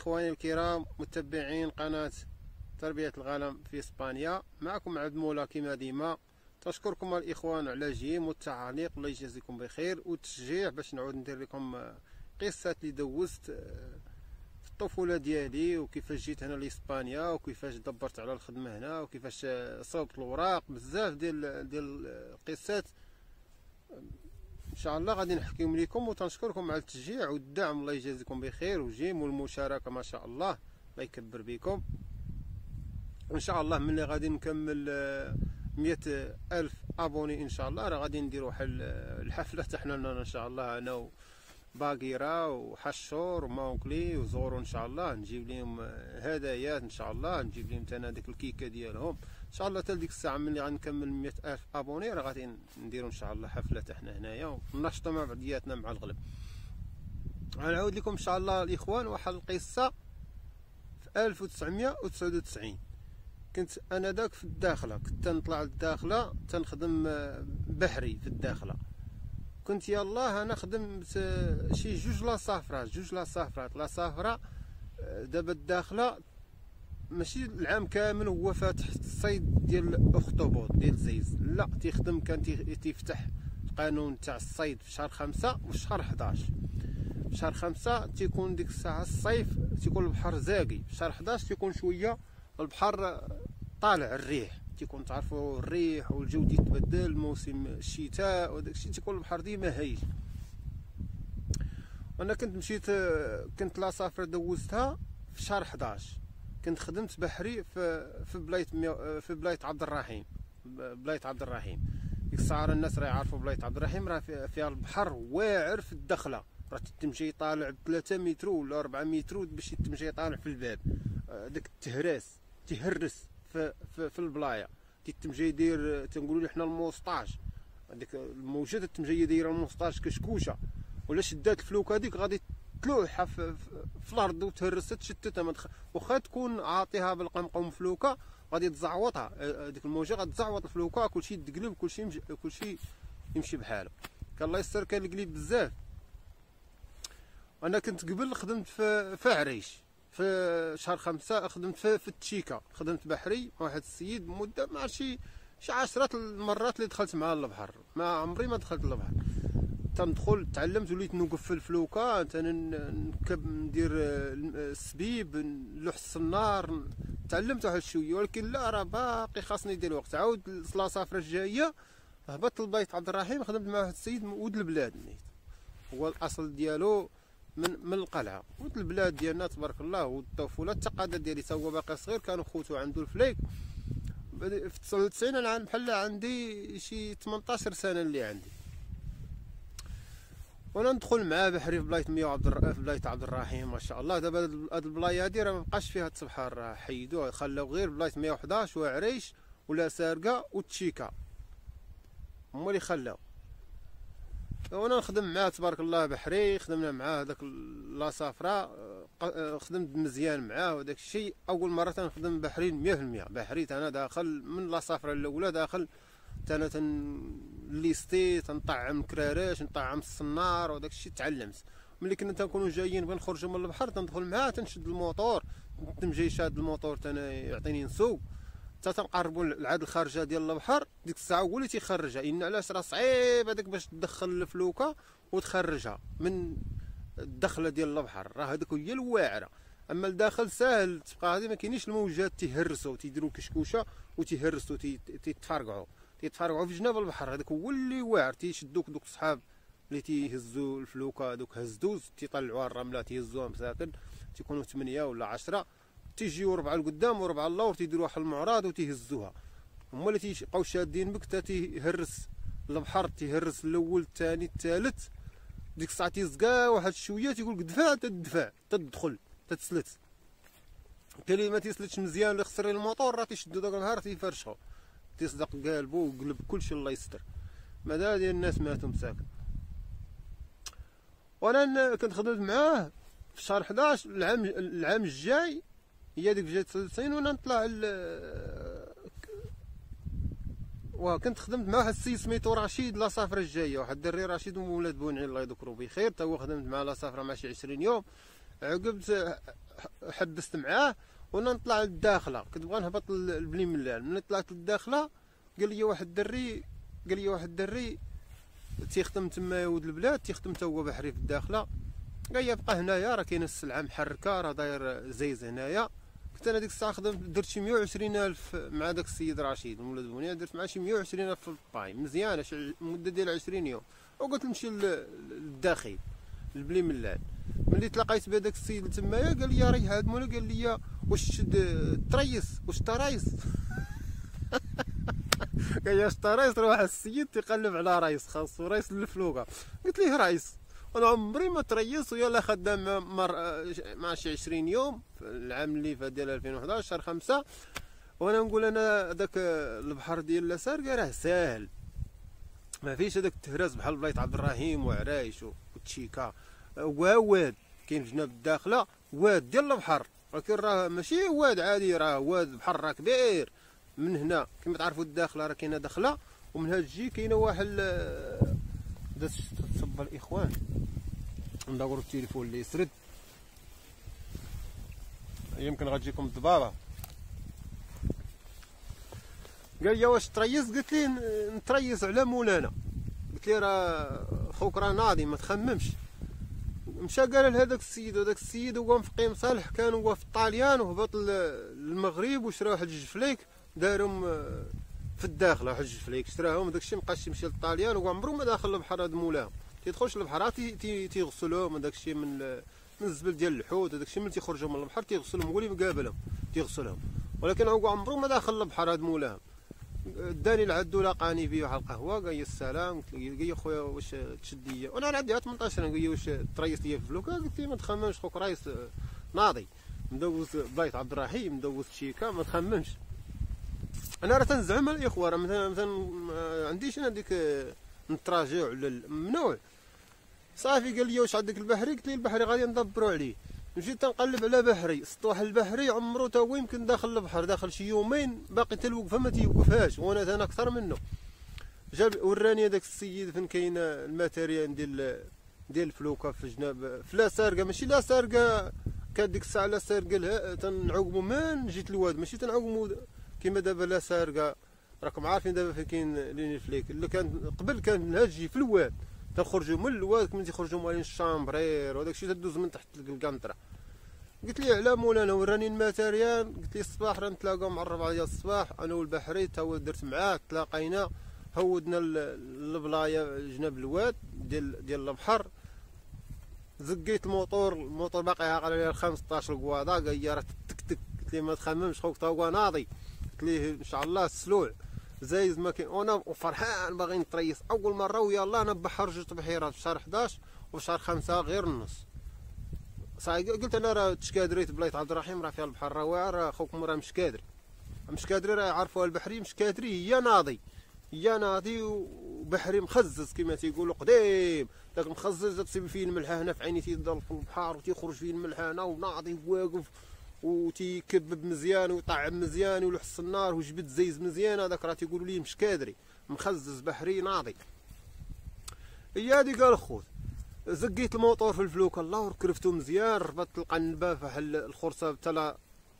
إخواني الكرام متبعين قناة تربية الغنم في إسبانيا، معكم عبد مولا كما ديما. تشكركم الإخوان على الجيم والتعليق، الله يجازيكم بخير، والتشجيع باش نعود ندير لكم قصة اللي دوزت في الطفولة ديالي، وكيفاش جيت هنا لإسبانيا، وكيفاش دبرت على الخدمة هنا، وكيفاش صوبت الأوراق. بزاف ديال القصات ان شاء الله غادي نحكيهم لكم، وتنشكركم على التشجيع والدعم، الله يجازيكم بخير، وجيم والمشاركه ما شاء الله، الله يكبر بكم. وان شاء الله ملي غادي نكمل 100,000 ابوني ان شاء الله، راه غادي نديروا الحفله تاعنا ان شاء الله، انا وباقيره وحشور ومونكلي وزورو ان شاء الله، نجيب لهم هدايات ان شاء الله، نجيب لهم انا ديك الكيكه ديالهم ان شاء الله. حتى ديك الساعه ملي غنكمل 100,000 ابوني راه غادي نديروا ان شاء الله حفله حنا هنايا، وننشطوا مع بعضياتنا مع الغلب. غنعاود لكم ان شاء الله الاخوان واحد القصه. في 1999 كنت انا داك في الداخله، كنت تنطلع للداخله تنخدم بحري في الداخله. كنت يلاه انا خدمت شي جوج لا صافرات دابا الداخله ماشي العام كامل هو فاتح الصيد ديال الاخطبوط ديال زيز، لا تيخدم، كان تيفتح القانون تاع الصيد في شهر 5 وفي شهر 11. في شهر 5 تيكون ديك الساعه الصيف، تيكون البحر زاقي. في شهر 11 تيكون شويه البحر طالع الريح، تيكون تعرفوا الريح والجو تيتبدل، موسم الشتاء وداك الشيء تيكون البحر ديما هايج. وانا كنت لا صافره دوزتها في شهر 11. كنت خدمت بحري في بلايص عبد الرحيم. ديك الساعه الناس راه يعرفوا بلايص عبد الرحيم، راه فيها البحر واعر في الدخله، راه تمشي طالع 3 متر ولا 4 متر باش تمشي طالع في الباب. داك تهرس في البلايه، تمشي داير تنقولوا حنا الموسطاج، هذيك الموجه تمشي دايره الموسطاج كشكوشه، ولا شدات الفلوكه هذيك غادي تلوحها في الارض وتهرس تشتتها. واخا تكون عاطيها بالقمقم فلوكه غادي تزعوطها، ديك الموجه غتزعوط الفلوكه، كلشي يتقلب، كلشي يمشي بحاله. كان الله يستر، كان القليب بزاف. انا كنت قبل خدمت في عريش في شهر 5، خدمت في التشيكا، خدمت بحري مع واحد السيد مده مع شي 10 المرات اللي دخلت معاه للبحر، ما عمري ما دخلت للبحر. تندخل تعلمت، وليت نوقف في الفلوكه، نكب، ندير السبيب، نلوح الصنار، تعلمت واحد شويه. ولكن لا، راه باقي خاصني ندير وقت. عاود لا صافره الجايه هبطت لبيت عبد الرحيم، خدمت مع واحد السيد ولد البلاد، هو الاصل ديالو من القلعه، ولد البلاد ديالنا تبارك الله، والطفوله التقادة ديالي تا هو باقي صغير، كانوا خوتو عنده الفليك. في 99 انا بحال عندي شي 18 سنه اللي عندي، وانا ندخل معاه بحري في بلايص عبد الرحيم ما شاء الله. دابا هاد البلايه هادي راه مابقاش فيها التبحر، راه حيدوه، خلاو غير بلايص 111 وعريش ولا سارقه والتشيكا هما اللي خلاو. وانا نخدم معاه تبارك الله بحري، خدمنا معاه هذاك لا صافره، خدمت مزيان معاه وداك الشيء. اول مره تنخدم بحري 100% بحري، انا داخل من لا صافره الاولى، داخل انا ليستي، تنطعم الكراراش، نطعم الصنار وداك الشيء. تعلمت ملي كنا تنكونوا جايين بغا نخرجوا من البحر، تندخل معاه، تنشد الموطور، تمشي شاد الموطور يعطيني نسوق، حتى تنقربوا لعاد الخارجه ديال البحر. ديك الساعه هو اللي تيخرجها، ان علاش راه صعيب هذاك باش تدخل الفلوكه وتخرجها من الدخله ديال البحر، راه هذيك هي الواعره. اما الداخل ساهل، تبقى هذه ما كاينيش الموجات تيهرسوا، تيديروا كشكوشه وتيهرسوا، تيتفرقعوا في جناب البحر. هذاك هو اللي واعر، تيشدوك دوك الصحاب اللي تيهزوا الفلوكه، دوك هزدوز تيطلعوها الرمله، تيهزوها مساكن، تيكونوا 8 ولا 10، تيجيو 4 لقدام و4 اللور، تيديروا واحد المعراض وتيهزوها. هما اللي تيبقاو شادين بك، حتى تيهرس البحر، تيهرس الاول الثاني الثالث. ديك الساعه تيزقا واحد شويه، تيقول لك دفع، تدفع، تدخل، تتسلت. كاين اللي ما تيسلتش مزيان، اللي خسر الموطور راه تيشدو داك النهار تيفرشخو، تصدق قالبو وقلب كلشي، الله يستر. ماذا ديال الناس ماتوا مساكن. وانا كنت خدمت معاه في شهر 11 العام الجاي، هي ديك جات 99، وانا نطلع وكنت خدمت مع واحد السيد سميتو رشيد لا صافره الجايه، واحد الدري رشيد ولاد بونعين الله يذكرو بخير، تا هو خدمت معاه لا صافره مع شي 20 يوم. عقبت حبست معاه وانا نطلع للداخله، كنت بغا نهبط لبني ملال. ملي طلعت للداخله قال لي واحد الدري تيخدم تما ولد البلاد، تيخدم تا هو بحري في الداخله، قال لي بقى هنايا راه كاينه السلعه محركه، راه داير زيز هنايا. كنت انا ديك الساعه درت شي 120,000 مع داك السيد رشيد مولد بونيه، درت معاه شي 120,000 في الباي مزيانه، شي مده ديال 20 يوم. وقلت نمشي للداخل لبلي ملال. ملي تلاقيت بهذاك السيد تمايا قال لي راه هاد مولا، قال لي واش تريس واش ترايس قال لي ترايس، راه واحد السيد تيقلب على رايس، خاصو رايس للفلوكه. قلت ليه رايس انا عمري ما تريس، ويلا خدام مع شي 20 يوم في العام اللي فات ديال 2011 شهر 5. وانا نقول انا داك البحر ديال لاساركا راه ساهل، ما فيش هذاك التهراس بحال بلايص عبد الرحيم وعرايش وتشيكا، واد كاين في جناب الداخله واد ديال البحر، ولكن راه ماشي واد عادي، راه واد بحر راه كبير. من هنا كما تعرفوا الداخله راه كاينه دخله، ومن هاد الجي كاينه واحد تصب الاخوان ندوروا التليفون اللي يسرد، يمكن غتجيكم الضبابه. قال لي واش تريس؟ قلت ليه نتريس على مولانا. قلت ليه راه خوك راه ناضي ما تخممش. مشى قال لهذاك السيد، وهذاك السيد هو مفقي مصالح، كان هو في الطاليان وهبط للمغرب وشرا واحد جوج فليك دارهم في الداخله، واحد جوج فليك شراهم، داكشي مابقاش يمشي للطاليان، وهو عمرو ما داخل البحر. هاد مولاهم تيدخلش للبحر تيغسلوهم، داكشي من الزبل ديال الحوت، داكشي ملي تيخرجوا من البحر تيغسلهم، هو اللي مقابلهم تيغسلهم، ولكن هو عمرو ما داخل للبحر. هاد مولاهم داني لعدو لاقاني فيه واحد القهوه، قال لي السلام. قلت لي خويا واش تشد ليا، وانا عندي 18 قال لي واش تريس ليا في الفلوكه؟ قلت لي ما تخممش خوك رايس ناضي، مدوز بلايص عبد الرحيم، مدوز شيكا، ما تخممش. انا راه تنزعم الاخوه، راه مثلا ما عنديش انا ديك نتراجع ولا ممنوع. صافي قال لي واش عندك البحري؟ قلت لي البحري غادي ندبروا عليه. مشيت تنقلب على بحري، صدت واحد البحري عمرو تا هو يمكن داخل البحر، داخل شي يومين باقي حتى الوقفه ما تيوقفهاش، وانا انا اكثر منه. جاب وراني هذاك السيد فين كاين الماتيريال ديال الفلوكه في جناب في لا سارقه، ماشي لا سارقه كانت ديك الساعه لا سارقه تنعوقمو من جيت الواد، ماشي تنعوقمو كيما دابا لا سارقه. راكم عارفين دابا فين كاين لين فليك، اللي كان قبل كان هاجي في الواد، تنخرجوا من الواد كما تيخرجوا مالين الشامبرير وداك الشيء تدوز من تحت القنطره. قلت لي على مولانا وراني الماتيريال. قلت لي الصباح راه نتلاقاو مع 4 ديال الصباح انا والبحري، تا هو درت معاه تلاقينا، هودنا البلايه جناب الواد ديال البحر، زقيت الموطور باقي عاقل على 15 قواضه، قال لي راه تكتك. قلت لي ما تخممش خوك تا هو ناضي. قلت ليه ان شاء الله السلوع زايز ما كاين، وانا فرحان باغي نتريس اول مره، ويلا انا بحر جوج بحيرات في شهر 11 وفي شهر 5 غير النص. صاي قلت انا راه تشكادريت بلايص عبد الرحيم راه فيها البحر راه واعر، راه خوكم راه مشكادري راه يعرفوها البحري، مشكادري هي ناضي وبحري مخزز كما تيقولوا قديم، داك المخزز تصيب فيه الملحه هنا في عيني تيضل في البحر وتيخرج فيه الملحه هنا، وناضي واقف وتيكبب مزيان ويطعم مزيان ويلحس النار وجبد زيز مزيان، هذاك راه تيقولوا ليه مشكادري مخزز بحري ناضي. هي هادي قال خوت. زقيت الموطور في الفلوكه الله وركرفتو مزيان، ربطت القنبه فحل الخرصه حتى لا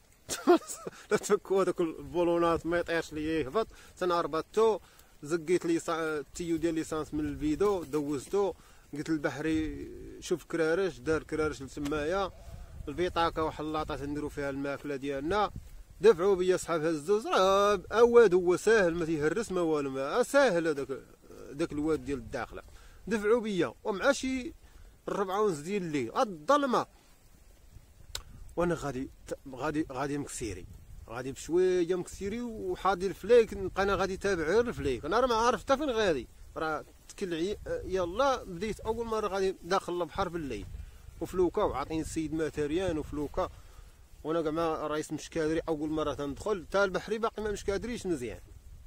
تفكوا هذوك البولونات ما يطيرش ليا يهبط، انا ربطتو. زقيت لي التيو ديال ليسانس من الفيدو دوزتو، قلت للبحري شوف كرارش، دار كرارش لتمايا، البطاقه وحلاطه تنديرو فيها الماكله ديالنا، دفعوا بيا صحاب الزوز. راه اواد هو ساهل ما تيهرس ما والو، ما ساهل هذاك الواد ديال الداخله. دفعوا بيا ومع شي 4:30 ديال الليل الظلمه، وانا غادي مكسيري، غادي بشويه مكسيري وحاضي الفليك، نبقى انا غادي تابع غير الفليك، انا راه ما عارف حتى فين غادي، راه تكل يلا بديت اول مره غادي داخل البحر بالليل وفلوكه، وعاطيني السيد ماتريان وفلوكه، وانا كاع ما رئيس مشكادري اول مره تندخل، تا البحري باقي ما مشكادريش مزيان،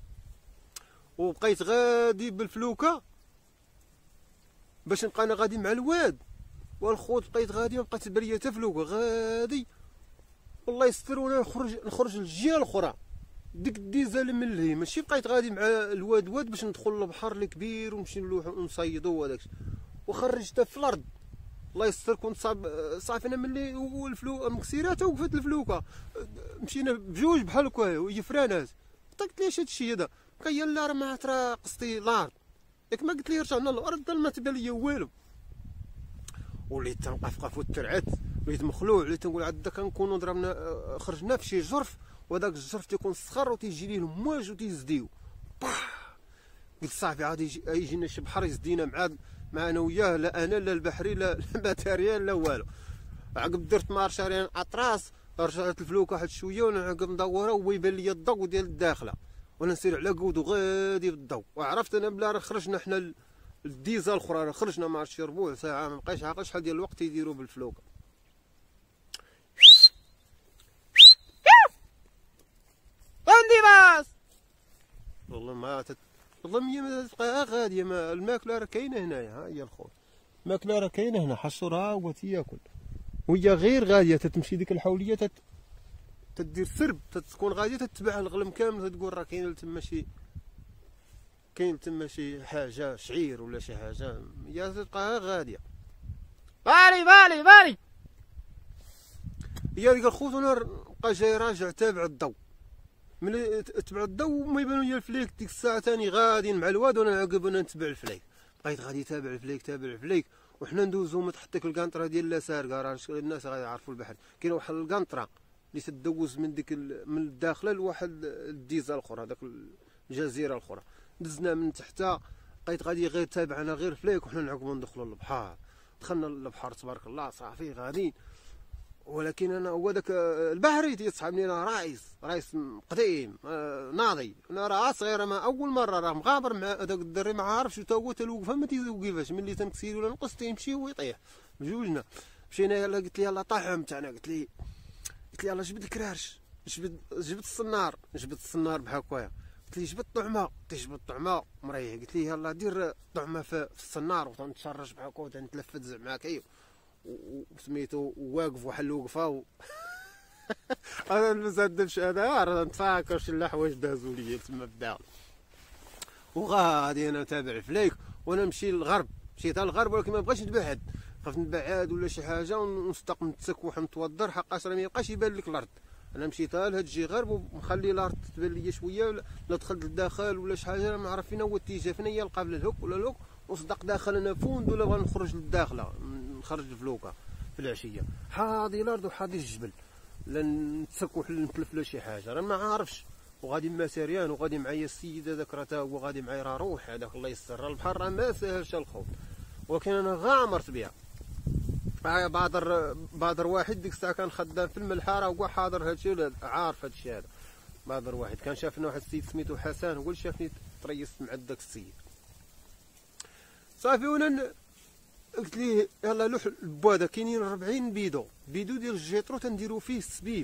وبقيت غادي بالفلوكه باش نبقى انا غادي مع الواد والخوت، بقيت غادي ما بقات بريه حتى فلوكه غادي، والله يستر ولا نخرج للجهه الاخرى ديك الديزل من اللي ماشي بقيت غادي مع الواد باش ندخل للبحر الكبير ونمشي نصيدو وداكشي، وخرجت في الارض الله يستر كنت صافي انا ملي مكسيرات وقفت الفلوكه مشينا بجوج بحال هكا وهي فرانات قلت ليش هادشي هذا قال لا راه ما ترى قصدي لارض ياك ما قلت لي رجعنا للارض ما تبان ليا والو وليت تنقفقف وترعت وليت مخلوع وليت نقول عاد كنكونوا ضربنا خرجنا في شي جرف وهذاك الجرف تيكون صخر وتيجي ليه المواج وتيزديو قلت صافي غادي يجينا شي بحر يزدينا مع انا وياه لا انا لا البحري لا الماتيريال لا والو عقب درت مارشارين اطراس رجعت الفلوكه واحد شويه ونعقب ندورها ويبان لي الضوء ديال الداخله وانا نسير على قودو غادي بالضوء وعرفت انا بلا راه خرجنا حنا الديزا الاخرى راه خرجنا مع شي ربع ساعه ما بقاش عاقل شحال ديال الوقت يديروا بالفلوكه عندي باس والله ما والله ما تبقى غاديه ما الماكله راه كاينه هنايا ها هي الخوت الماكله راه كاينه هنا حشرها وتياكل وهي غير غاديه تتمشي ديك الحوليه تدير سرب تكون غاديه تتبع الغلم كامل تقول راه كاين تما شي حاجه شعير ولا شي حاجه هي تبقى غاديه بالي هي ديك الخوت وانا بقى جاي راجع تابع الضوء ملي تبع الضوء ما يبانو ليا الفليك ديك الساعه ثاني غاديين مع الواد وانا عقب انا نتبع الفليك بقيت غادي تابع الفليك وحنا ندوزو من تحت ديك الكانطره ديال لاساركا راه الناس غادي يعرفوا البحر كاين واحد الكانطره اللي تدوز من من الداخله لواحد الديزه الاخرى داك الجزيره الاخرى دزنا من تحتها بقيت غادي غير تابعنا غير فليك وحنا نعقبو ندخلوا للبحر دخلنا للبحر تبارك الله صافي غاديين ولكن انا هو داك البحري تيصحابني انا رايس قديم ناضي انا راه صغير ما اول مره راه مغامر مع هذاك الدري ما عارفش حتى هو تلوقفه ما تيوقفاش ملي تنكسير ولا نقص تيمشي ويطيح بجوجنا مشينا يلاه قلت لي يلاه طاحمت انا قلت لي يلاه جبد الكرارش جبت الصنار بحال هكايا قلت لي جبد الطعمه جبد الطعمه مريح قلت لي يلاه دير الطعمه في الصنار وتنتشرج بحال هكا وتنتلفت زعما كاي وسميتو واقف واحد الوقفه انا المسدش انا راه نتفاكر شي الحوايج دازوا لي تما في الداخل وغادي انا نتابع الفليك وانا نمشي للغرب مشيت للغرب ولكن ما بغيتش نتبعد خفت نتبعد ولا شي حاجه ونستق نتسكوح ونتوضر حقاش راه ما يبقاش يبان لك الارض انا مشيت لهاد الجي غرب ومخلي الارض تبان لي شويه ولا دخلت للداخل ولا شي حاجه ما عرف فين هو الاتجاه فين هي القابله الهوك ولا الهوك وصدق داخل انا فوند ولا بغا نخرج للداخله نخرج الفلوكه في العشيه حاضي الارض وحاضي الجبل لا نتسكح نتلف لا شي حاجه راه ما عارفش وغادي مع سريان وغادي معايا السيد هذاك راه تا هو غادي معايا راه روح هذاك الله يستر البحر راه ما ساهلش الخوض ولكن انا غامرت بها بادر واحد ديك الساعه كان خدام في الملحه راه هو حاضر هادشي ولا عارف هادشي هذا بادر واحد كان شافنا واحد السيد سميتو حسن هو اللي شافني تريست مع داك السيد صافي وانا قلت ليه يلاه لوح البواده كاينين 40 بيدو ديال الجيترو تنديرو فيه السبيب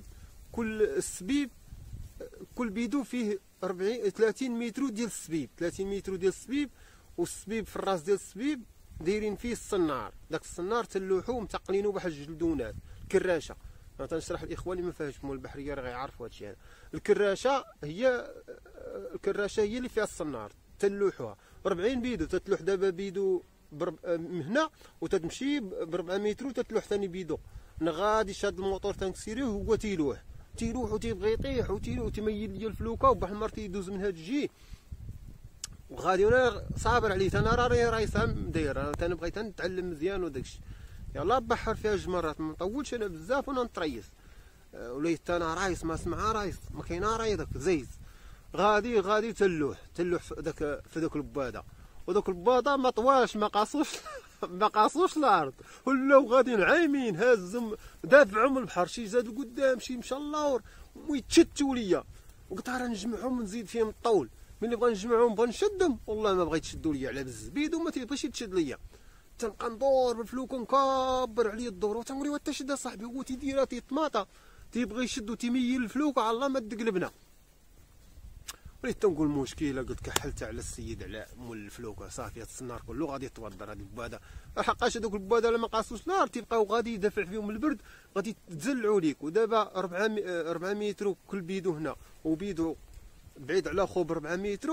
كل بيدو فيه 30 متر ديال السبيب والسبيب في الراس ديال السبيب دايرين فيه الصنار داك الصنار تلوحو متقلينو بواحد الجلدونات الكراشه انا تنشرح الاخوان اللي ما فاهمش البحريه راه غيعرفوا هادشي هذا الكراشه هي اللي فيها الصنار تلوحوها 40 بيدو تتلوح دابا بيدو من هنا وتتمشي ب 4 متر وتتلوح ثاني بيدو انا غادي شاد الموطور تنكسيريه وهو تيلوح وتيبغي يطيح وتميل ليا الفلوكه وبواحد المره تيدوز من هاد الجي وغادي وانا صابر عليه انا راه سام داير انا بغيت نتعلم مزيان وداكشي يلاه بحر فيها جوج مرات ما نطولش انا بزاف وانا نطريس وليت انا رايس ما سمعها رايس ما كاينه راي داك زيز غادي تلوح في داك البواده ودوك البواده ما طواش ما قاصوش الارض ولاو غاديين عايمين هازهم دافعهم من البحر شي زاد لقدام شي مشى اللور ويتشتوا ليا وقلت راه نجمعهم ونزيد فيهم الطول ملي بغا نجمعهم بغا نشدهم والله ما بغيت تشدوا ليا على بالزبيد وما تيبغيش يتشد ليا تنبقى ندور بالفلوكه نكبر عليا الدور وتنقول له تشد صاحبي هو تيديرها تيطماطا تيبغي يشد وتيميل الفلوكه على الله ما تقلبنا وليت تنقول مشكله قلت كحلت على السيد على مول الفلوكه صافي هاد السنار كله غادي يتوضر هاد البواده حقاش هذوك البواده لما قاصوش نار تيبقاو غادي يدافع فيهم البرد غادي تزلعوا ليك ودابا 4 متر كل بيدو هنا وبيدو بعيد على خو ب 4 متر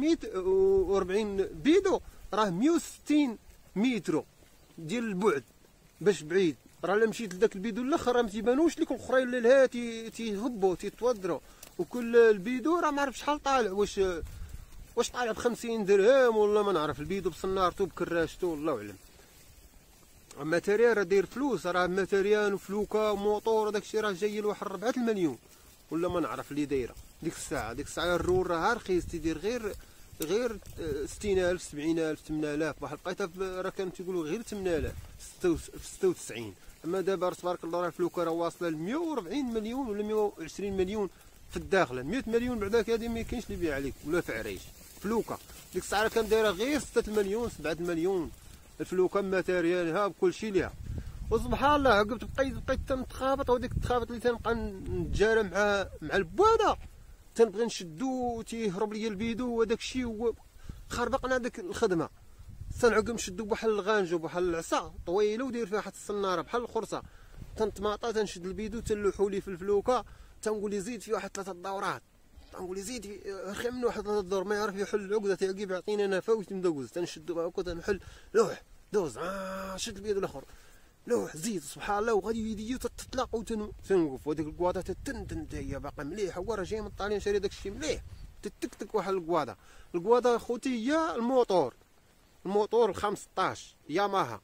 و40 بيدو راه 160 متر ديال البعد باش بعيد. راه الا مشيت لذاك البيدو الاخر راه ما تيبانوش ليك، الاخرين اللي لها تيهبوا تيتودروا، وكل البيدو راه ما عرف شحال طالع، واش طالع ب50 درهم ولا ما نعرف. البيدو بصنارتو بكراشتو والله اعلم. ماتيريال راه داير فلوس، راه ماتيريال وفلوكه وموطور وداكشي راه جاي لواحد 4 المليون ولا ما نعرف اللي دايره ديك الساعه. الرول راه رخيص، تيدير غير 60000 70000 8000. واحد لقيتها راه كانوا تيقولوا غير 8000 96. اما دابا تبارك الله راه الفلوكه راه واصله ل 140 مليون ولا 120 مليون في الداخله. 100 مليون بعداك هذه ما كاينش اللي يبيع عليك ولا في عريش فلوكه. ديك الساعه كان دايره غير 6 مليون 7 مليون الفلوكه ماتيريالها بكل شيء ليها. وسبحان الله عقب بقيت تنتخابط، وديك التخابط اللي تنبقى نتجارى مع البواده تنبغي نشدو تيهرب ليا البيدو وداك الشيء، خربقنا ديك الخدمه. تنعقب نشدو بحال الغانجو بحال العصا طويله وداير فيها واحد الصناره بحال الخرصه، تنطماطا تنشد البيدو تنلوحو ليه في الفلوكه، تنقول لي زيد فيه واحد 3 دورات، تنقول لي زيد رخي منه واحد 3 دور، ما يعرف يحل العقده تيعقب يعطيني انا فوت مدوز، تنشدو هكا تنحل لوح دوز شد البيدو الاخر لوح زيد سبحان الله، وغادي يدي تطلق وتنوقف. وديك الكواطه تتنتن هي باقا مليحه، هو راه جاي من الطاليان شاري داك الشيء مليح، تتكتك واحد الكواطه خوتي هي الموتور 15 ياماها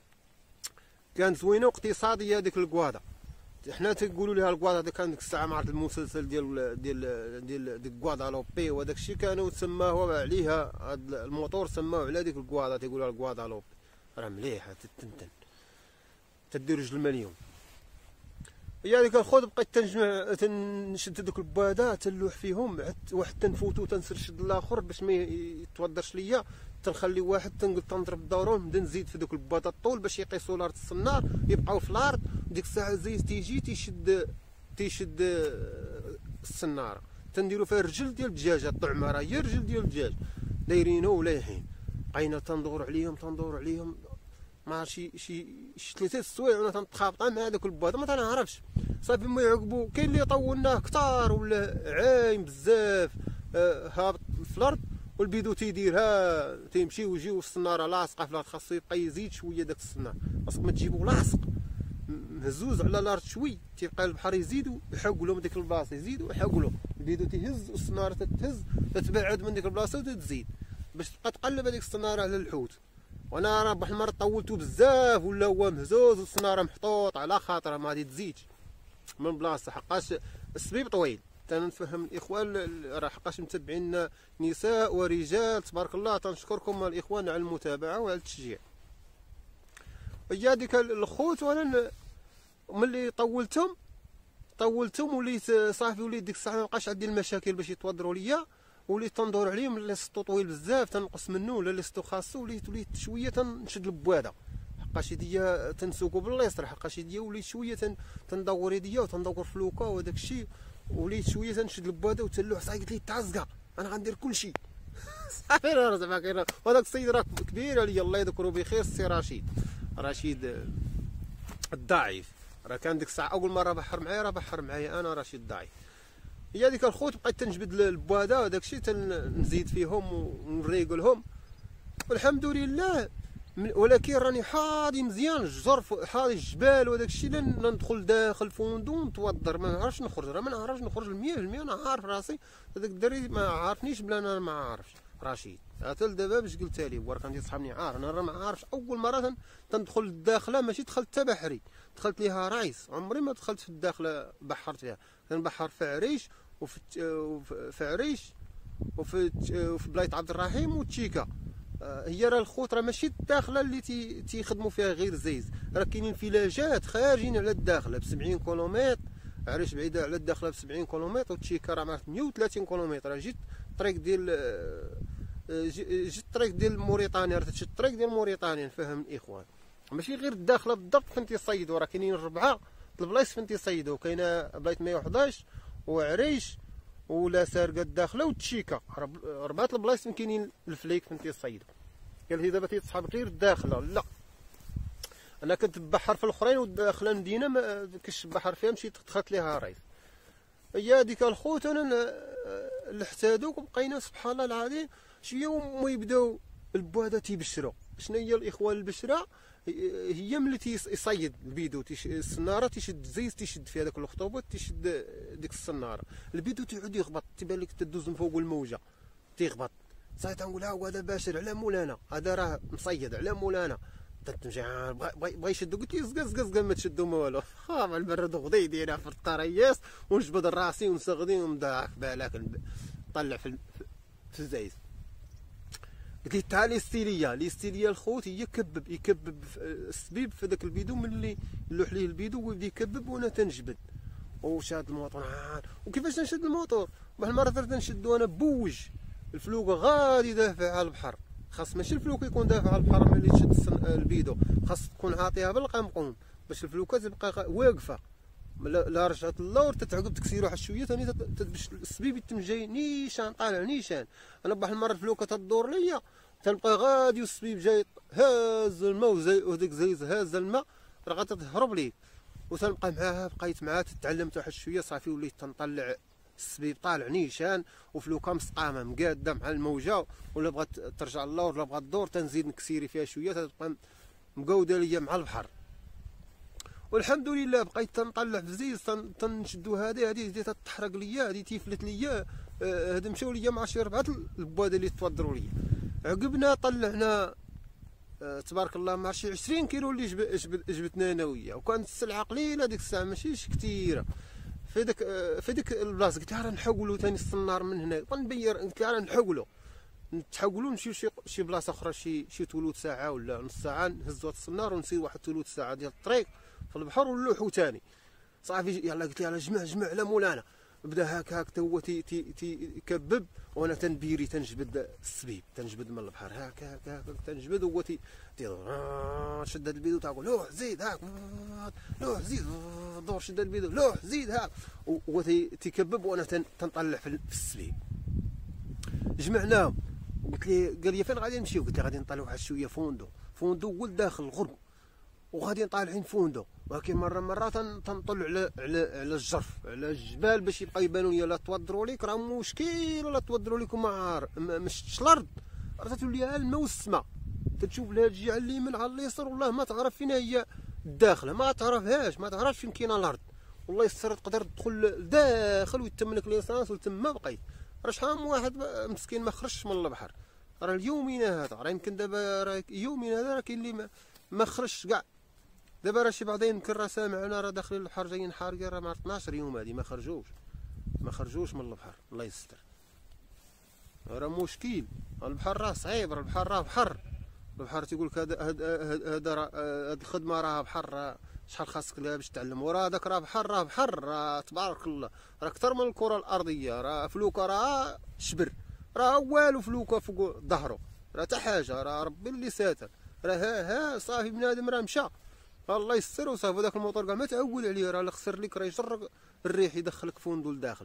كانت زوينه واقتصاديه هذيك الكواطه. حنا تيقولوا لها الكواطه هذيك كان ديك الساعه مع المسلسل ديال ديك كواطالوبي وداك الشيء كانوا تسماوه عليها، هذا الموتور سماوه على ديك الكواطه تيقولوا الكواطالوبي، راه مليحه تتنتن تدير رجل المليون. هي هذيك الخوت بقيت تنشد دوك البواده تنلوح فيهم، واحد تنفوتو تنسرشد الاخر باش ما يتودرش ليا، تنخلي واحد تنقول تنضرب الدورون نبدا نزيد في دوك البواده الطول باش يقيسوا لارض الصنار يبقاو في الارض. ديك الساعه الزيت تيجي تيشد الصناره، تنديروا فيها الرجل ديال الدجاجه الطعمه، راه هي الرجل ديال الدجاج دايرينو ولايحين. بقينا تندور عليهم ما عرف شي 3 سوايع وانا تنتخابطا مع هذاك البواده ما تنعرفش صافي. ما يعقبوا كاين اللي طولناه كثار ولا عايم بزاف هابط في الارض، والبيدو تيديرها تيمشي ويجيو الصناره لاصقه في الارض، خاصو يبقى يزيد شويه داك الصنار، خاصك ما تجيبو لاصق مهزوز على الارض شوي، تيبقى البحر يزيدو يحقلو من ديك البلاصه، يزيدو يحقلو البيدو تيهز والصناره تتهز تتبعد من ديك البلاصه وتتزيد باش تبقى تقلب هذيك الصناره على الحوت. وانا راه واحد المره طولتو بزاف ولا هو مهزوز والصناره محطوط على خاطره ما غادي تزيدش من بلاصه، حقاش السبيب طويل. تنفهم الاخوان راه حقاش متبعين نساء ورجال تبارك الله، تنشكركم الاخوان على المتابعه وعلى التشجيع. هي هذيك الخوت وانا ملي طولتهم وليت صافي، وليت ديك الساعه مابقاش عندي المشاكل باش يتوضروا ليا، وليت تندور عليهم. اللي سطو طويل بزاف تنقص منه، ولا اللي سطو خاصو وليت شويه تنشد البواده، حقاش يديا تنسوقو باليسر، حقاش يديا وليت شويه تندور يديا وتندور فلوكا وداك الشيء، وليت شويه تنشد البواده وتلوح. صافي قلت لي تعزقه انا غندير كلشي صافي. راه زعما كاين وهذاك السيد راه كبير عليا الله يذكره بخير، السي رشيد الضعيف، راه كان ديك الساعه اول مره بحر معايا انا رشيد الضعيف. هي هذيك الخوت بقيت تنجبد البواده وداك الشيء تنزيد فيهم ونريقلهم والحمد لله. ولكن راني حاضي مزيان الجرف، حاضي الجبال وداك الشيء، ندخل داخل فوندو نتوضر ما نعرفش نخرج، راه ما نعرفش نخرج 100%. انا عارف راسي هذاك الدري ما عارفنيش بلا انا ما عارفش رشيد. حتى لدابا باش قلتها لي هو راه كان تيصحابني عارف انا راه ما عارفش. اول مره تندخل الداخله ماشي دخلت حتى بحري، دخلت ليها رايس، عمري ما دخلت في الداخله بحرت فيها. كنبحر في عريش وفي عريش وفي بلايص عبد الرحيم وتشيكا. هي راه الخوت راه ماشي الداخله اللي تيخدموا فيها غير زيز، راه كاينين فيلاجات خارجين على الداخله ب 70 كيلومتر، عريش بعيده على الداخله ب 70 كيلومتر، وتشيكا راه مع 130 كيلومتر. جيت الطريق ديال موريتانيا، راه تمشي الطريق ديال موريتانيا نفهم الاخوان، ماشي غير الداخله بالضبط فين تيصيدوا، راه كاينين 4 البلايص فين تيصيدوا، كاينه بلايص 111 وعريش ولا سارقه الداخله وتشيكا، 4 البلايص فين كاينين الفليك فين تيصيدوا. قال لي دابا تيتصحاب غير الداخله، لا انا كنت بحر في الاخرين والداخله مدينه ما كاش بحر فيها، مشيت دخلت ليها رايس. هي هذيك الخوت انا لحت هذوك وبقينا سبحان الله العظيم شويه وما يبداو البواده تيبشروا. شنو هي الاخوان البشره؟ هي ملي تيصيد البيدو السناره تيشد زيز تيشد فيها داك الخطوبه تيشد ديك السناره البيدو تيعود يخبط تيبان لك تدوز من فوق الموجه تيخبط صافي تنقول ها هو هذا باشر على مولانا هذا راه مصيد على مولانا تمشي بغا يشدو قلت لي زقز ما تشدو ما والو مع البرد غدي دايره في الطرياس ونجبد راسي ونسغدي ونضاعف بالك طلع في الزايز قلت لي تعال ليستيليا الخوت هي يكبب السبيب في ذاك البيدو ملي نلوح ليه البيدو ويبدا يكبب وانا تنجبد وشاد الموطور وكيفاش نشد الموطور واحد المره درت نشدو انا بوج الفلوكه غادي دافع على البحر خاص ماشي الفلوكه يكون دافع على البحر ملي تشد البيدو خاص تكون عاطيها بالقمقم باش الفلوكه تبقى واقفه لا رجعت اللور تتعقب تكسير واحد شويه ثاني باش السبيب يتم جاي نيشان طالع نيشان انا واحد المره الفلوكه تدور ليا تنبقى غادي والسبيب جاي هاز الماء وديك زيز هاز الماء راه غادي تهرب ليك وتنبقى معاها بقيت معاها تعلمت واحد شويه صافي وليت تنطلع السبيب طالع نيشان وفلوكه مسقامه مقاده مع الموجه ولا بغات ترجع اللور ولا بغات تدور تنزيد نكسيري فيها شويه تبقى مقوده ليا مع البحر والحمد لله بقيت تنطلع في الزيز تنشدو هذه تتحرق ليا هذه تيفلت ليا هذا مشاو ليا مع شي 4 البواده اللي تفضروا ليا عقبنا طلعنا تبارك الله مع شي 20 كيلو اللي جبتنا انا وياه وكانت السلعه قليله ديك الساعه ماشي كثيره في ديك البلاصه قلت راه نحولوا ثاني الصنار من هنا غنبير قلت راه نتحولوا نمشيو شي بلاصه اخرى شي ثلث ساعه ولا نص ساعه نهزوا الصنار ونسير واحد ثلث ساعه ديال الطريق في البحر ونلوحو ثاني صافي يلاه قلت يلاه جمع على مولانا بدا هاك حتى هو تيكبب وانا تنبيري تنجبد السبيب تنجبد من البحر هاك تنجبد هو شد البيدو تقول لوح زيد هاك لوح زيد دور شد البيدو لوح زيد هاك هو تيكبب وانا تنطلع في السبيب جمعناهم قلت لي قال لي فين غادي نمشيو قلت له غادي نطلعوا واحد شويه فوندو هو لداخل الغرب وغادي طالعين فوندو ولكن مره تنطلع على الجرف على الجبال باش يبقى يبانوا لي لا توضروا ليك راه مشكل ولا توضروا لكم ما شفتش الارض راه تولي الماء والسماء تتشوف لها الجهه اليمين على اليسار والله ما تعرف فين هي الداخله ما تعرفهاش ما تعرفش فين كاينه الارض والله يسر تقدر تدخل لداخل ويتم لك ليسانس وتما بقيت راه شحال من واحد مسكين ما خرجش من البحر راه اليومين هذا راه يمكن دابا راه يومين هذا راه كاين اللي ما خرجش كاع دابا راه شي بعضين يمكن راه سامعنا راه داخلين البحر جايين حارقين راه مع 12 يوم هادي ما خرجوش من البحر الله يستر راه مشكل البحر راه صعيب راه البحر راه البحر تيقول لك هذا راه هاد الخدمه راه بحر شحال خاصك لها باش تعلم وراه داك راه بحر راه تبارك الله راه اكثر من الكره الارضيه راه فلوكه راه شبر راه والو فلوكه فوق ظهره راه حتى حاجه راه ربي اللي ساتر راه ها صافي بنادم راه مشى الله يستر وصافي داك الموطور كاع ما تعول عليه راه خسر لك راه يجرك الريح يدخلك فوندو لداخل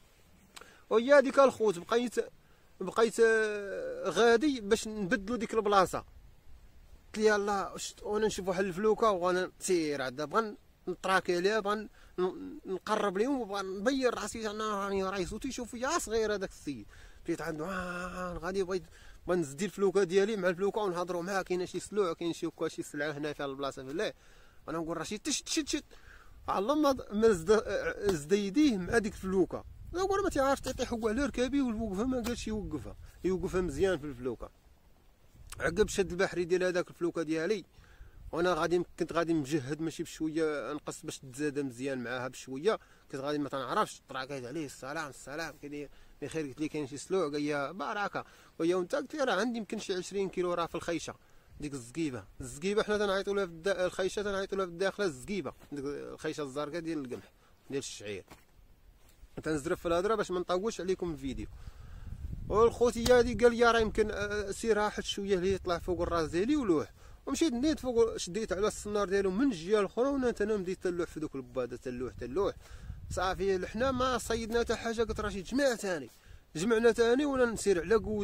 وهي هذيك الخوت بقيت غادي باش نبدلوا ديك البلاصه قلت لي يلاه وانا نشوف واحد الفلوكه وانا نسير عاد بغا نطراكي عليها بغا نقرب ليهم وبغا نبين راسي انا راني رايسو تيشوف فيا صغير هذاك السيد بديت عنده غادي بغيت نزدي الفلوكه ديالي مع الفلوكه ونهضروا معاه كاين شي سلوع كاين شي سلعه هنا في البلاصه بالله انا نقول راه شي تشت الله ما زد يديه مع ديك الفلوكه نقول ما تعرفش تيطيح هو على ركابي والوقفه ما قالش يوقفها مزيان في الفلوكه عقب شد البحري ديال هذاك الفلوكه ديالي وانا كنت غادي مجهد ماشي بشويه نقص باش تزاد مزيان معاها بشويه كنت غادي ما تنعرفش طراكيت عليه السلام كيداير بخير قلت لي كاين شي سلوع قال لي بركه ويا وانت قلت لي راه عندي يمكن شي 20 كيلو راه في الخيشه ديك الزقيبه حنا تنعيطوا لها في الخيشه تنعيطوا لها في الداخله الزقيبه ديك الخيشه الزرقاء ديال القمح ديال الشعير تنزرف في الهضره باش ما نطولش عليكم الفيديو والخوتيه هذه قال لي راه يمكن سير واحد شويه اللي يطلع فوق الراس ديالي ولوح ومشيت نيت فوق شديت على الصنار ديالو من الجهه الاخرى وانا بديت تلوح في دوك البواده تلوح صافي لحنا ما صيدنا حتى حاجه قلت راه شي جمعنا ثاني وانا نسير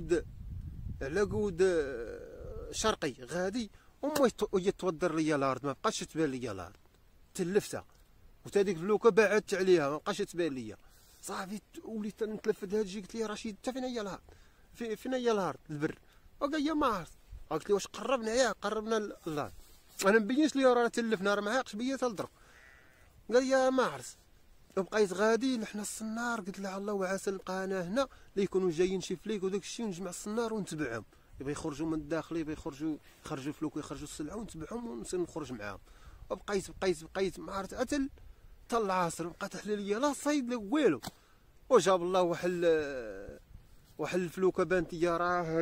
على قود شرقي غادي وهي توضر ليا الارض ما بقاش تبان ليا الارض تلفتها وتا ديك الفلوكه بعدت عليها ما بقاش تبان ليا صافي وليت نتلفت هاد الشيء قلت لي رشيد حتى فين هي الارض فين هي الارض البر وقال لي ما عرفت قلت لي واش قربنا للارض انا مبينش لي راه تلفنا راه ما عاقش بيا تلضرب. قال يا ما عرس. بقيت غادي لحنا الصنار، قلت له الله وعسى نلقى انا هنا اللي يكونوا جايين شي فليك وداك الشيء، ونجمع الصنار ونتبعهم، يبغي يخرجوا من الداخل، يبغي يخرجوا الفلوك ويخرجوا السلعه ونتبعهم ونصير نخرج معاهم. وبقيت ما عرفت اتل حتى العصر بقى تحلى ليا لا صيد لا والو. وجاب الله واحد الفلوكه بانت ليا راه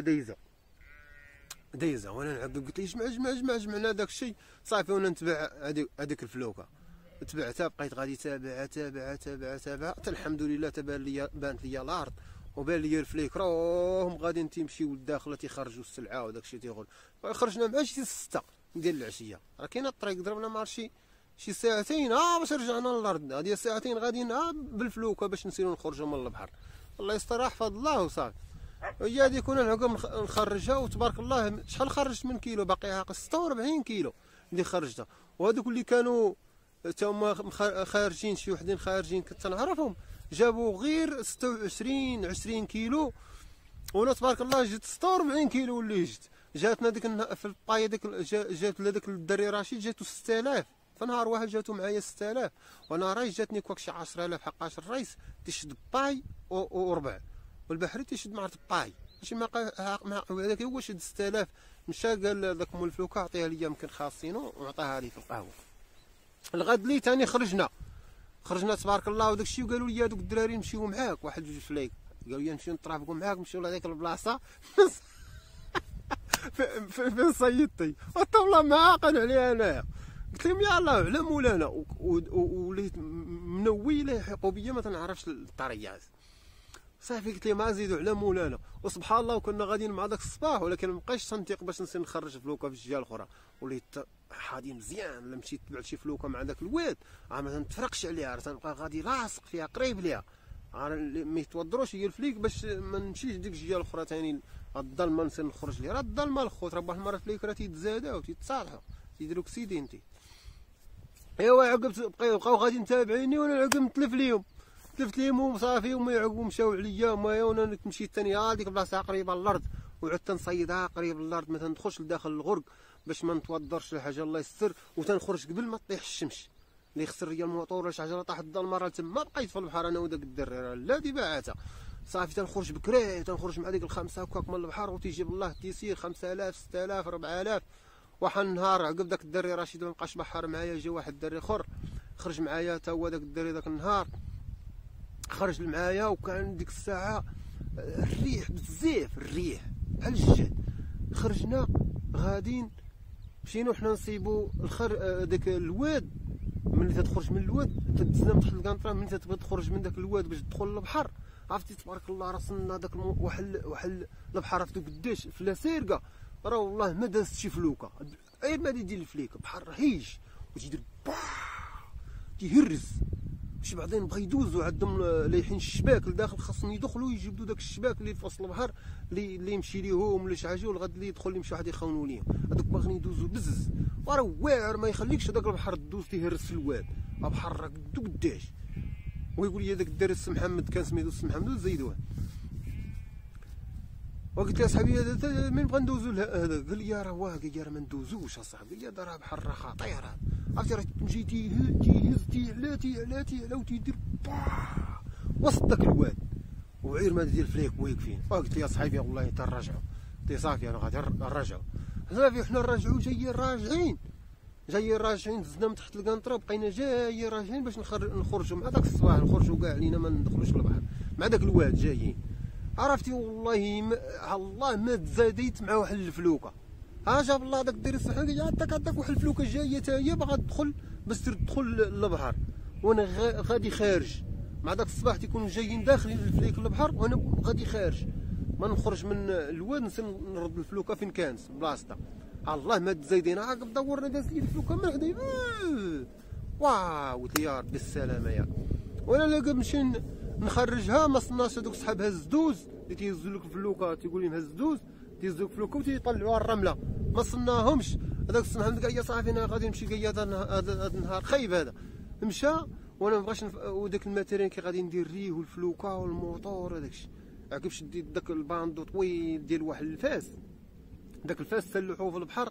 دايزه وانا نعقب، قلت لي جمعنا داك الشيء صافي، وانا نتبع هذيك الفلوكه، تبعتها بقيت غادي تابعها حتى الحمد لله بانت ليا الارض وبان ليا الفليك راهم غاديين تيمشيو للداخل تيخرجوا السلعه وداك الشيء تيغول. خرجنا مع شي 6 ديال العشيه، راه كاينه الطريق، ضربنا مع شي ساعتين باش رجعنا للارض، هذه ساعتين غاديين بالفلوكه باش نسيرو نخرجوا من البحر. الله يستر حفظ الله وصافي. هي هذيك كنا نعقب نخرجها، وتبارك الله شحال خرجت من كيلو، باقي عاقل 46 كيلو اللي خرجتها. وهذوك اللي كانوا تا هما خارجين، شي وحدين خارجين كنت نعرفهم، جابوا غير 26 20 كيلو، وانا تبارك الله جبت 46 كيلو اللي جاتنا ديك في الباي ديك، جات لهذاك الدري رشيد جاتو 6000 في نهار واحد، جاتو معايا 6000، وانا رايس جاتني كواك شي 10000 حقاش الريس تيشد باي وربع، والبحري تيشد مع باي ماشي مع هذاك هو شد 6000. مشى قال ذاك مول الفلوكه عطيها ليا يمكن خاصينو وعطاها لي في القهوه. الغد لي ثاني خرجنا تبارك الله وداك الشيء، وقالوا لي هذوك الدراري نمشيو معاك، واحد جوج فلايك قالوا لي نمشيو نترافقوا معاك، نمشيو لهذيك البلاصه فين صيدتي، حتى والله ما عاقل عليها انايا. قلت لهم يلاه على مولانا، وليت منوي لا يحيقوا بيا ما تنعرفش الطريات صافي. قلت لهم ما نزيدوا على مولانا، وسبحان الله وكنا غاديين مع داك الصباح، ولكن ما بقيتش تنطيق باش نسير نخرج فلوكه في الجهه الاخرى، وليت حادي مزيان. لما مشيت تبعت شي فلوكه مع داك الواد ما تنتفرقش عليها، راه تنبقى غادي لاصق فيها قريب ليها، ما يتوضروش هي الفليك باش ما نمشيش ديك الجهه الاخرى ثاني الظلمه نسير نخرج ليها. راه الظلمه الخوت، راه واحد المره الفليك راه تيتزاداو تيتصالحوا تيديروا كسيدينتي. ايوا عقبت بقاو غادي متابعيني، وانا عقب تلفت ليهم وصافي، وما يعقبوا مشاو عليا، وانا مشيت ثاني ديك البلاصه قريبه للارض، وعدت نصيدها قريب للارض، ما تندخلش لداخل الغرق باش ما نتوضرش لحاجه الله يستر، وتنخرج قبل ما طيح الشمس اللي يخسر ليا الموطور ولا شي حاجه طاحت الظلمه. راه تما بقيت في البحر انا وداك الدري راه لا دي باعاتها صافي. تنخرج بكري، تنخرج مع ديك الخمسه هكاك من البحر، وتيجيب الله تيسير 5000 6000 4000. واحد النهار عقب داك الدري رشيد ما بقاش بحر معايا، جا واحد الدري اخر خرج معايا تا هو داك الدري داك النهار خرج معايا، وكان ديك الساعه الريح بزاف، الريح بحال الجد. خرجنا غاديين مشينا وحنا نصيبوا داك الواد، ملي تتخرج من الواد تدزنا تحت القنطره، ملي تبغي تخرج من داك الواد باش تدخل للبحر عرفتي تبارك الله راسنا داك واحد البحر عرفتو قداش في لاسيركا، راه والله ما دازت شي فلوكه، غير ما يدير الفليكه بحر رهيج وتيدير تيهرز. شي بعضين بغا يدوزو عندهم لايحين الشباك لداخل، خاصهم يدخلوا يجبدوا داك الشباك اللي في وسط البحر اللي يمشي ليهم ولا شي حاجه، والغد اللي يدخل يمشي واحد يخونوا ليهم، هذوك باغيين يدوزوا بزز، وراه واعر ما يخليكش هذاك البحر دوز تيهرس في الواد، البحر راه قدو قداش. ويقول لي هذاك الدري السي محمد كان سميتو السي محمد زيدوه، وقلت له اصاحبي هذا من بغا ندوزو هذا، قال لي راه واه، قال لي راه ما ندوزوش اصاحبي، قال لي راه بحر راه خطير هذا، عرفتي راه تمشي تيهز تيعلى وتيدير وسط داك الواد، وعير ما دير فليك واقفين. قلت له يا صاحبي والله تنرجعوا، قلت له صافي انا غادي نرجعوا صافي. حنا نرجعوا جايين راجعين دزنا من تحت القنطره، بقينا جايين راجعين باش نخرجوا مع داك الصباح، نخرجوا كاع علينا ما ندخلوش للبحر مع داك الواد جايين. عرفتي والله الله ما تزاديت مع واحد الفلوكه، جاب الله داك الدري الصحي قال لي عندك واحد الفلوكه جايه حتى هي باغا تدخل باش تدخل للبحر، وانا غادي خارج مع داك الصباح تيكونوا جايين داخلين الفليك للبحر، وانا غادي خارج ما نخرج من الواد نسير نرد الفلوكه فين كانت بلاصتها. الله ما تزايدين عقب دورنا دازت لي الفلوكه من حدايا، واو قلت لي يا ربي السلامه يا. وانا لا نمشي نخرجها ما صناش هذوك صحاب هز الدوز اللي تيهزوا لك الفلوكه، تيقول لهم هز الدوز، تيهزوا لك الفلوكه وتيطلعوها الرمله، ما صناهمش. هذاك السي محمد قال لي صافي انا غادي نمشي، قال لي هذا النهار خايب هذا، مشى وانا ما بغاش وداك الماتيريال كي غادي ندير ريه والفلوكه والموطور هذاك الشيء. عقب شديت داك الباندو طويل ديال واحد الفاس، داك الفاس سلحوه في البحر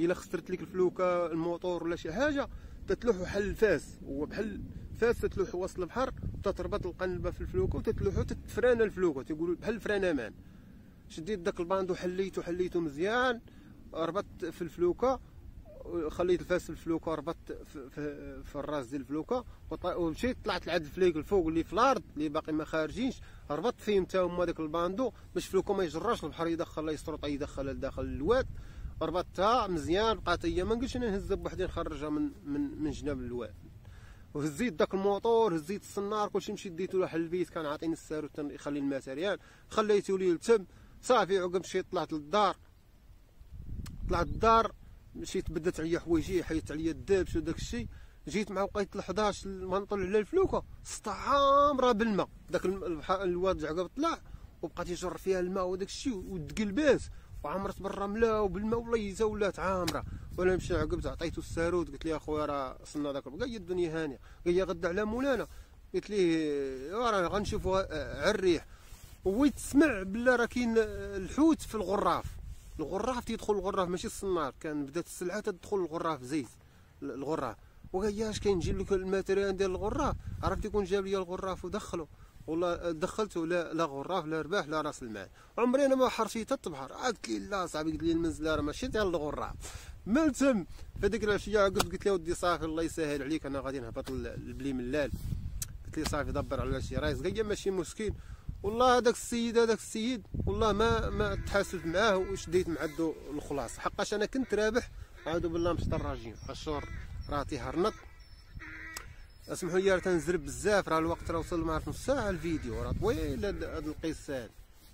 الا خسرت لك الفلوكه الموتور ولا شي حاجه تتلوحو بحال الفاس، هو بحال الفاس تتلوحو وسط البحر، تتربط القنبه في الفلوكه وتتلوحو تتفرانا الفلوكه، تيقولوا بحال الفرانمان. شديت داك الباندو حليتو مزيان، ربطت في الفلوكه، خليت الفاس في الفلوكه، ربطت في الراس ديال الفلوكه، ومشيت طلعت لعند الفليك الفوق اللي في الارض اللي باقي ما خارجينش، ربطت فيهم حتى هما داك الباندو باش الفلوكه ما يجراش البحر يدخل يسرط يدخل لداخل الواد. ربطتها مزيان، بقات هي ما نقولش انا نهزها بوحدي نخرجها من جناب الواد، وهزيت داك الموتور، هزيت الصنار، كلشي مشيت ديتو له البيت، كان عاطيني الساروت يخلي الماتيريال، خليتو ليه لتم صافي. عقب مشيت طلعت للدار، مشيت بدات عليا حوايجي، حيدت عليا الدبش وداك الشيء، جيت مع وقيت 11 ما نطلع على الفلوكه عامره بالماء، داك الواد عقب طلع وبقات يجر فيها الماء وداك الشيء وتقلبات وعمرت بالرمله وبالماء، والله حتى ولات عامره. وانا مشى عقبت عطيتو الساروت، قلت ليه اخويا راه صلنا داك قال لي الدنيا هانيه، قال لي غدا على مولانا، قلت ليه راه غنشوفوا على الريح. ويتسمع بلا راه كاين الحوت في الغراف تيدخل الغراف ماشي الصنار، كان بدات السلعه تدخل الغراف زيت الغراف، وقال لي اش كاين نجيب لك الماتيريال ديال الغراف، عرفت يكون جاب لي الغراف ودخلو، والله دخلته لا غراف لا رباح لا راس المال، عمري انا ما حرشيت الطبحر. قلت لي لا صاحبي، قلت لي المنزله راه ماشي تاع الغراف. ما تم في هذيك العشيه عقبت قلت له ودي صافي الله يسهل عليك، انا غادي نهبط البلي ملال، قلت لي صافي دبر على شي رايس. قال لي ماشي مسكين، والله هذاك السيد والله ما تحاسبت معاه وشديت معدو الخلاص، حقاش انا كنت رابح. عاودوا بالله مشط الراجين الشهر راه تيهرنط. اسمحوا لي راه تنزرب بزاف، راه الوقت راه وصل ما عرفت نص ساعه الفيديو، راه طويل هاد القصه هادي.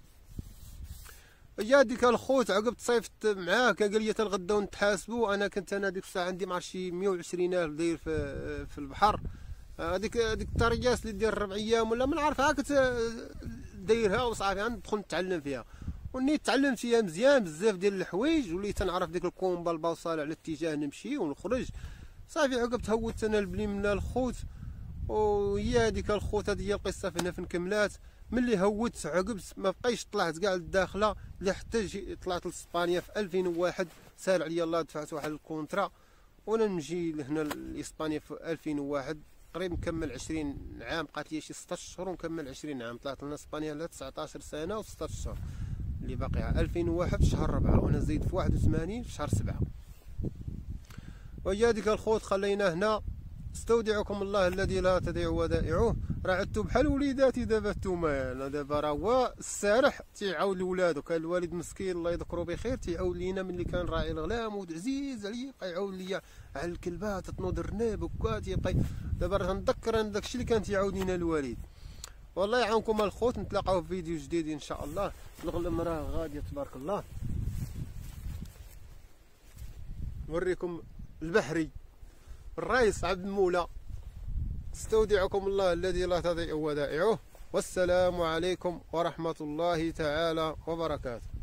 جا ديك الخوت عقب تصيفت معاه، قال لي تنغداو نتحاسبوا، انا كنت ديك الساعه عندي مع شي 120,000 داير في البحر. هذيك الطرياس اللي دير 4 ايام ولا ما نعرف هاك دايرها وصافي ندخل نتعلم فيها، ونيت تعلمت فيها مزيان بزاف ديال الحوايج، وليت تنعرف ديك الكومبا البوصله على الاتجاه نمشي ونخرج. صافي عقب تهودت انا البلي من الخوت، وهي هذيك الخوت هذه هي القصه هنا فين كملات. ملي هودت عقب ما بقيتش طلعت كاع للداخله، لحتى طلعت لاسبانيا في 2001 سال عليا الله، دفعت واحد الكونترا وانا نجي لهنا لاسبانيا في 2001 قريب نكمل 20 عام، بقات لي شي 16 شهور ونكمل 20 عام. طلعت لنا اسبانيا على 19 سنه و16 شهور اللي باقي 2001 في شهر 4 وانا زيد في 81 في شهر 7. ويا ديك الخوت خلينا هنا. استودعكم الله الذي لا تضيع ودائعه. راه عدتو بحال وليداتي دابا نتوما، انا دابا راه هو السارح تيعاود لولادو، كان الوالد مسكين الله يذكرو بخير تيعاود لينا ملي كان راعي الغلام وعزيز عليا، بقى يعاود ليا على الكلبات تنوض الرناب وكا تيبقى. دابا راه نتذكر انا داكشي اللي كان تيعاود لينا الوالد. والله يعاونكم الخوت، نتلاقاو في فيديو جديد ان شاء الله. الغلم راه غادي تبارك الله. نوريكم البحري الرئيس عبد المولى. استودعكم الله الذي لا تضيع ودائعه، والسلام عليكم ورحمة الله تعالى وبركاته.